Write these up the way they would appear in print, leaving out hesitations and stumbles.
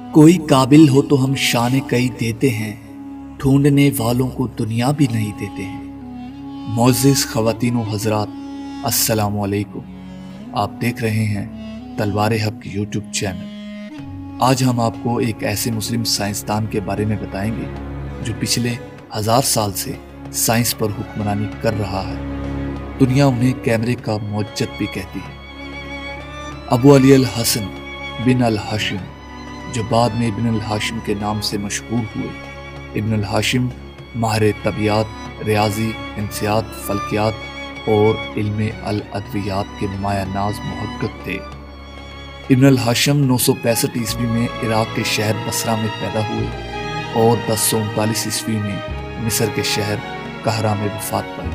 کوئی قابل ہو تو ہم شان کئی دیتے ہیں، ڈھونڈنے والوں کو دنیا بھی نہیں دیتے ہیں۔ معزز خواتین و حضرات، السلام علیکم۔ آپ دیکھ رہے ہیں تلوار حق یوٹیوب چینل۔ آج ہم آپ کو ایک ایسے مسلم سائنسدان کے بارے میں بتائیں گے جو پچھلے 1000 سال سے سائنس پر حکمرانی کر رہا ہے۔ دنیا انہیں کیمرے کا معجزہ بھی کہتی ہے۔ ابو علی الحسن بن الہاشم، جو بعد میں ابن الہاشم کے نام سے مشہور ہوئے۔ ابن الہاشم ماہر طبیعیات، ریاضی، ہندسیات، فلکیات اور علم الادویات کے مایہ ناز محقق تھے۔ ابن الہاشم 965 عیسوی میں عراق کے شہر بصرہ میں پیدا ہوئے اور 1039 عیسوی میں مصر کے شہر قاہرہ میں وفات پائی۔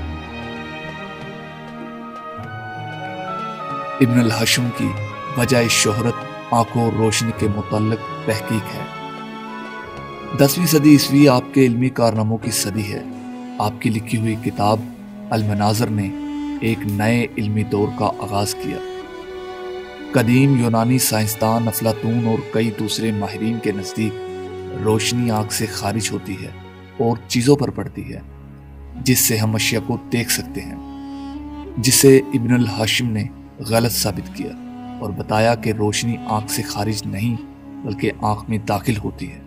ابن الہاشم کی وجہ شہرت آنکھوں اور روشنی کے متعلق تحقیق ہے۔ 10ویں صدی عیسوی آپ کے علمی کارناموں کی صدی ہے۔ آپ کی لکھی ہوئی کتاب المناظر نے ایک نئے علمی دور کا آغاز کیا۔ قدیم یونانی سائنسدان افلاطون اور کئی دوسرے ماہرین کے نزدیک روشنی آنکھ سے خارج ہوتی ہے اور چیزوں پر پڑتی ہے، جس سے ہم اشیاء کو دیکھ سکتے ہیں، جسے ابن الہاشم نے غلط ثابت کیا اور بتایا کہ روشنی آنکھ سے خارج نہیں بلکہ آنکھ میں داخل ہوتی ہے۔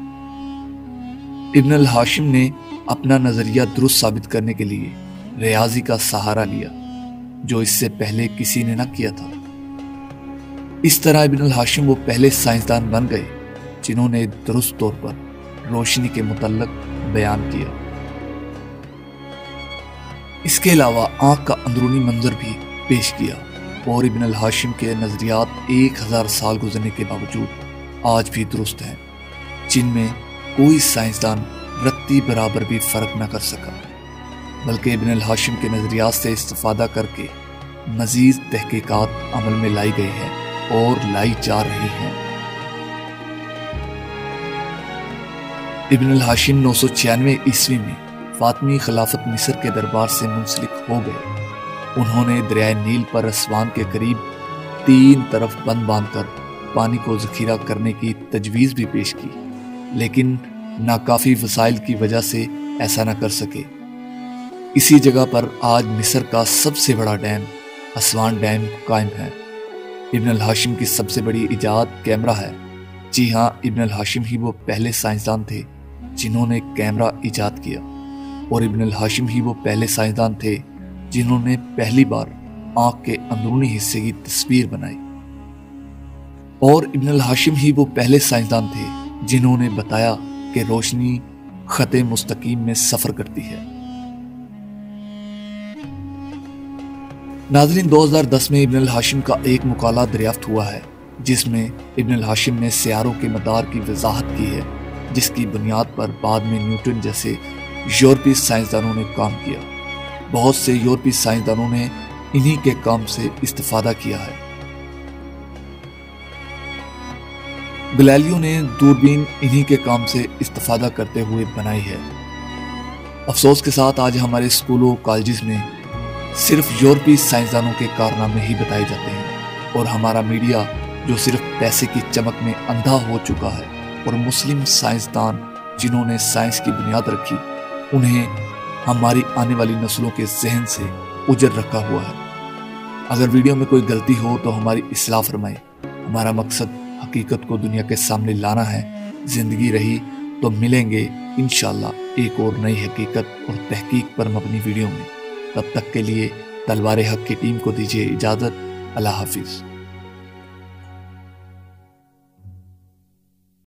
ابن الہاشم نے اپنا نظریہ درست ثابت کرنے کے لیے ریاضی کا سہارا لیا، جو اس سے پہلے کسی نے نہ کیا تھا۔ اس طرح ابن الہاشم وہ پہلے سائنسدان بن گئے جنہوں نے درست طور پر روشنی کے متعلق بیان کیا۔ اس کے علاوہ آنکھ کا اندرونی منظر بھی پیش کیا، اور ابن الہاشم کے نظریات 1000 سال گزرنے کے باوجود آج بھی درست ہیں، جن میں کوئی سائنسدان رتی برابر بھی فرق نہ کر سکا، بلکہ ابن الہاشم کے نظریات سے استفادہ کر کے مزید تحقیقات عمل میں لائی گئی ہیں اور لائی جا رہی ہیں۔ ابن الہاشم 996 عیسوی میں فاطمی خلافت مصر کے دربار سے منسلک ہو گئے۔ انہوں نے دریائے نیل پر اسوان کے قریب 3 طرف بند باندھ کر پانی کو ذخیرہ کرنے کی تجویز بھی پیش کی، لیکن ناکافی وسائل کی وجہ سے ایسا نہ کر سکے۔ اسی جگہ پر آج مصر کا سب سے بڑا ڈیم اسوان ڈیم قائم ہے۔ ابن الہاشم کی سب سے بڑی ایجاد کیمرہ ہے۔ جی ہاں، ابن الہاشم ہی وہ پہلے سائنسدان تھے جنہوں نے کیمرہ ایجاد کیا، اور ابن الہاشم ہی وہ پہلے سائنسدان تھے جنہوں نے پہلی بار آنکھ کے اندرونی حصے کی تصویر بنائی، اور ابن الہاشم ہی وہ پہلے سائنسدان تھے جنہوں نے بتایا کہ روشنی خط مستقیم میں سفر کرتی ہے۔ ناظرین، 2010 میں ابن الہاشم کا ایک مقالہ دریافت ہوا ہے جس میں ابن الہاشم نے سیاروں کے مدار کی وضاحت کی ہے، جس کی بنیاد پر بعد میں نیوٹن جیسے یورپی سائنسدانوں نے کام کیا۔ بہت سے یورپی سائنسدانوں نے انہی کے کام سے استفادہ کیا ہے۔ گلیلیو نے دوربین انہی کے کام سے استفادہ کرتے ہوئے بنائی ہے۔ افسوس کے ساتھ آج ہمارے اسکولوں کالجز میں صرف یورپی سائنسدانوں کے کارنامے ہی بتائے جاتے ہیں، اور ہمارا میڈیا جو صرف پیسے کی چمک میں اندھا ہو چکا ہے، اور مسلم سائنسدان جنہوں نے سائنس کی بنیاد رکھی، انہیں ہماری آنے والی نسلوں کے ذہن سے اجڑ رکھا ہوا ہے۔ اگر ویڈیو میں کوئی غلطی ہو تو ہماری اصلاح فرمائیں۔ ہمارا مقصد حقیقت کو دنیا کے سامنے لانا ہے۔ زندگی رہی تو ملیں گے انشاءاللہ ایک اور نئی حقیقت اور تحقیق پر مبنی ویڈیو میں۔ تب تک کے لیے تلوار حق کی ٹیم کو دیجیے اجازت۔ اللہ حافظ۔